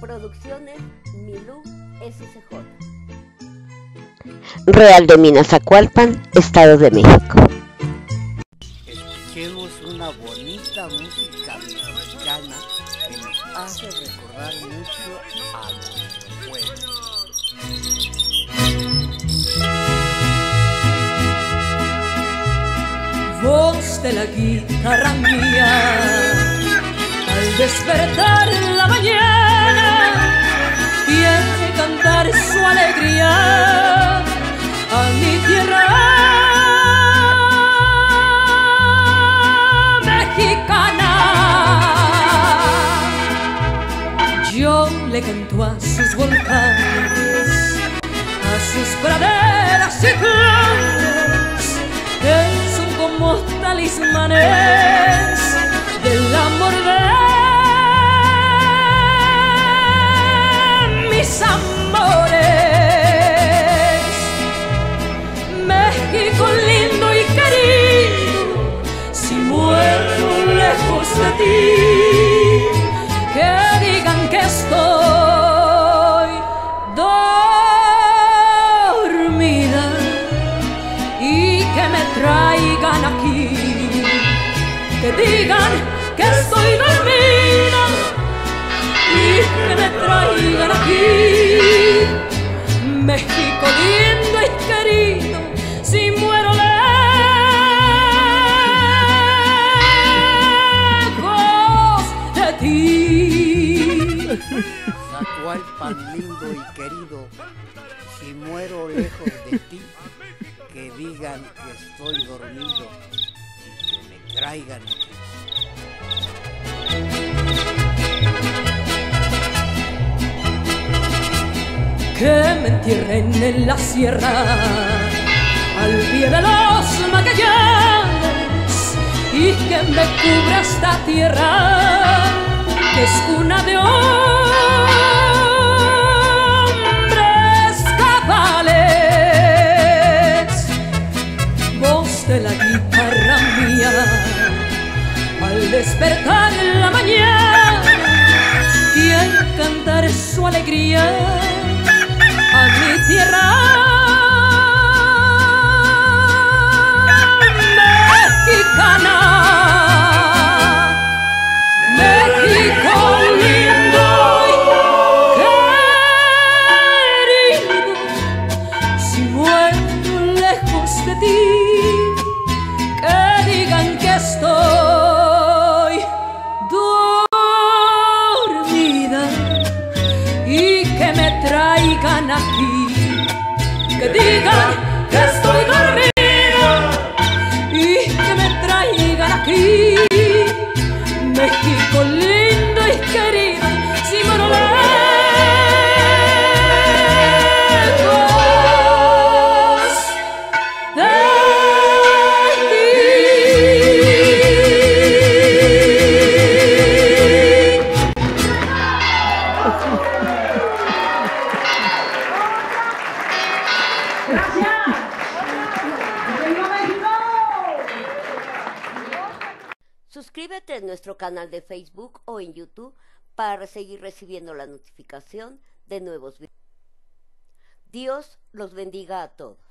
Producciones Milú SCJ. Real de Minas Zacualpan, Estado de México. Escuchemos una bonita música mexicana que nos hace recordar mucho a nuestro pueblo. Voz de la guitarra mía, al despertar en la mañana, viene cantar su alegría a mi tierra mexicana. Yo le canto a sus volcanes, a sus praderas y campos, que son como talismanes del amor de mis amores. México lindo y querido, si muero lejos de ti, que digan que estoy dormida y que me traigan aquí, que digan que estoy dormida y que me traigan aquí. México lindo y querido, si muero lejos de ti. Zacualpan lindo y querido, si muero lejos de ti, que digan que estoy dormido y que me traigan aquí. Que me entierren en la sierra, al pie de los Magallanes, y que me cubra esta tierra, que es cuna de hombres cabales. Voz de la guitarra mía, al despertar en la mañana, quiere cantar su alegría a mi tierra mexicana. México lindo y querido, si muero lejos de ti, que digan que estoy dormida y que me traigan aquí, que digan que estoy dormida y que me traigan aquí. México lindo y querido, si muero lejos de Suscríbete a nuestro canal de Facebook o en YouTube para seguir recibiendo la notificación de nuevos videos. Dios los bendiga a todos.